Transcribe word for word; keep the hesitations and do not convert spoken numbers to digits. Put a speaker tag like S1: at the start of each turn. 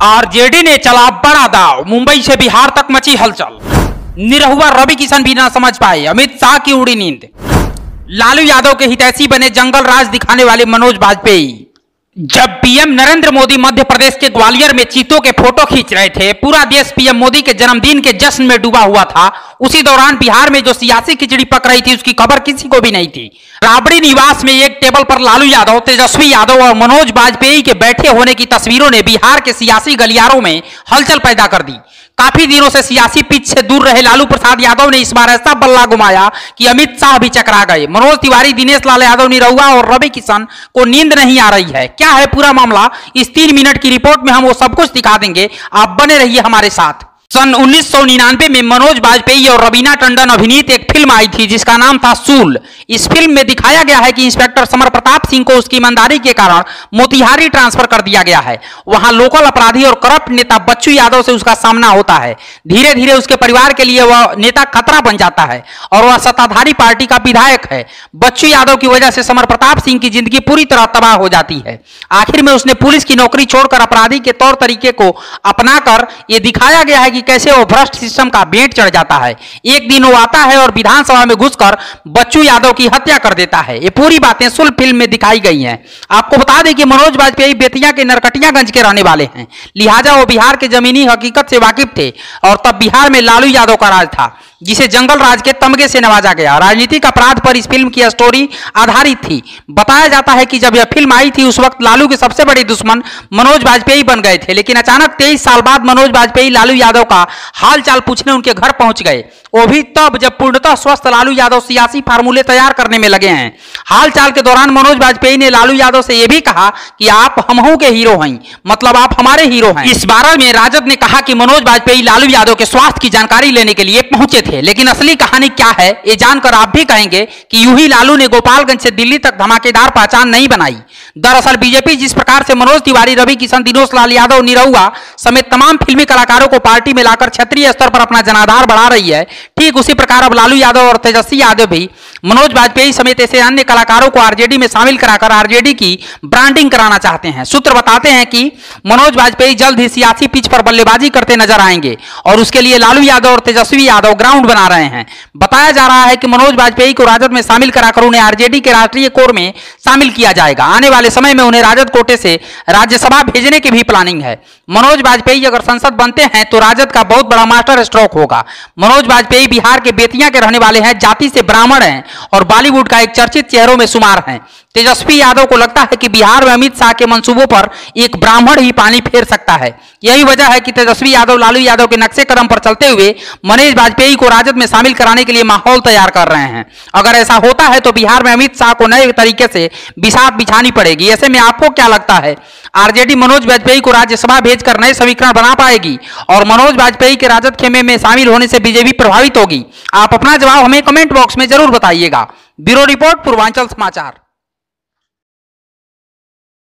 S1: RJD ने चला बड़ा दाव, मुंबई से बिहार तक मची हलचल। निरहुआ रवि किशन भी ना समझ पाए, अमित शाह की उड़ी नींद। लालू यादव के हितैषी बने जंगल राज दिखाने वाले मनोज वाजपेयी। जब पीएम नरेंद्र मोदी मध्य प्रदेश के ग्वालियर में चीतों के फोटो खींच रहे थे, पूरा देश पीएम मोदी के जन्मदिन के जश्न में डूबा हुआ था, उसी दौरान बिहार में जो सियासी खिचड़ी पक रही थी उसकी खबर किसी को भी नहीं थी। राबड़ी निवास में एक टेबल पर लालू यादव, तेजस्वी यादव और मनोज वाजपेयी के बैठे होने की तस्वीरों ने बिहार के सियासी गलियारों में हलचल पैदा कर दी। काफी दिनों से सियासी पिच से दूर रहे लालू प्रसाद यादव ने इस बार ऐसा बल्ला घुमाया कि अमित शाह भी चकरा गए। मनोज तिवारी, दिनेश लाल यादव, निरहुआ और रवि किशन को नींद नहीं आ रही है। क्या है पूरा मामला, इस तीन मिनट की रिपोर्ट में हम वो सब कुछ दिखा देंगे। आप बने रहिए हमारे साथ। सन उन्नीस सौ निन्यानवे में मनोज वाजपेयी और रवीना टंडन अभिनीत एक फिल्म आई थी जिसका नाम था सूल। इस फिल्म में दिखाया गया है कि इंस्पेक्टर समर प्रताप सिंह को उसकी ईमानदारी के कारण मोतिहारी ट्रांसफर कर दिया गया है। वहां लोकल अपराधी और करप्ट नेता बच्चू यादव से उसका सामना होता है। धीरे धीरे उसके परिवार के लिए वह नेता खतरा बन जाता है और वह सत्ताधारी पार्टी का विधायक है। बच्चू यादव की वजह से समर प्रताप सिंह की जिंदगी पूरी तरह तबाह हो जाती है। आखिर में उसने पुलिस की नौकरी छोड़कर अपराधी के तौर तरीके को अपनाकर यह दिखाया गया है कि कैसे वो भ्रष्ट सिस्टम का भेंट चढ़ जाता है। एक दिन वो आता है और विधानसभा में घुसकर बच्चू यादव की हत्या कर देता है। ये पूरी बातें सुल फिल्म में दिखाई गई हैं। आपको बता दें कि मनोज वाजपेयी बेतिया के नरकटियागंज के रहने वाले हैं, लिहाजा वो बिहार के जमीनी हकीकत से वाकिफ थे और तब बिहार में लालू यादव का राज था, जिसे जंगल राज के तमगे से नवाजा गया। राजनीतिक अपराध पर इस फिल्म की स्टोरी आधारित थी। बताया जाता है कि जब यह फिल्म आई थी उस वक्त लालू के सबसे बड़े दुश्मन मनोज वाजपेयी बन गए थे, लेकिन अचानक तेईस साल बाद मनोज वाजपेयी लालू यादव का हाल चाल पूछने उनके घर पहुंच गए, वो भी तब जब पूर्णतः स्वस्थ लालू यादव सियासी फार्मूले तैयार करने में लगे हैं। हाल चाल के दौरान मनोज वाजपेयी ने लालू यादव से यह भी कहा कि आप हमहू के हीरो हैं, मतलब आप हमारे हीरो हैं। इस बारे में राजद ने कहा कि मनोज वाजपेयी लालू यादव के स्वास्थ्य की जानकारी लेने के लिए पहुंचे थे, लेकिन असली कहानी क्या है ये जानकर आप भी कहेंगे कि यूं ही लालू ने गोपालगंज से दिल्ली तक धमाकेदार पहचान नहीं बनाई। दरअसल बीजेपी जिस प्रकार से मनोज तिवारी, रवि किशन, दिनेश लाल यादव, निरहुआ समेत तमाम फिल्मी कलाकारों को पार्टी में लाकर क्षेत्रीय स्तर पर अपना जनाधार बढ़ा रही है, ठीक उसी प्रकार अब लालू यादव और तेजस्वी यादव भी मनोज वाजपेयी समेत ऐसे अन्य कलाकारों को आरजेडी में शामिल कराकर आरजेडी की ब्रांडिंग कराना चाहते हैं। सूत्र बताते हैं कि मनोज वाजपेयी जल्द ही सियासी पिच पर बल्लेबाजी करते नजर आएंगे और उसके लिए लालू यादव और तेजस्वी यादव ग्राउंड बना रहे हैं। बताया जा रहा है कि मनोज वाजपेयी को राजद में शामिल कराकर उन्हें आरजेडी के राष्ट्रीय कोर में शामिल किया जाएगा। आने वाले समय में उन्हें राजद कोटे से राज्यसभा भेजने की भी प्लानिंग है। मनोज वाजपेयी अगर संसद बनते हैं तो राजद का बहुत बड़ा मास्टर स्ट्रोक होगा। मनोज वाजपेयी बिहार के बेतिया के रहने वाले हैं, जाति से ब्राह्मण हैं और बॉलीवुड का एक चर्चित चेहरों में शुमार हैं। तेजस्वी यादव को लगता है कि बिहार में अमित शाह के मंसूबों पर एक ब्राह्मण ही पानी फेर सकता है। यही वजह है कि तेजस्वी यादव लालू यादव के नक्शे कदम पर चलते हुए मनोज वाजपेयी को राजद में शामिल कराने के लिए माहौल तैयार कर रहे हैं। अगर ऐसा होता है तो बिहार में अमित शाह को नए तरीके से बिसात बिछानी पड़ेगी। ऐसे में आपको क्या लगता है, आरजेडी मनोज वाजपेयी को राज्यसभा भेजकर नए समीकरण बना पाएगी और मनोज वाजपेयी के राजद खेमे में शामिल होने से बीजेपी प्रभावित होगी? आप अपना जवाब हमें कमेंट बॉक्स में जरूर बताइएगा। ब्यूरो रिपोर्ट, पूर्वांचल समाचार।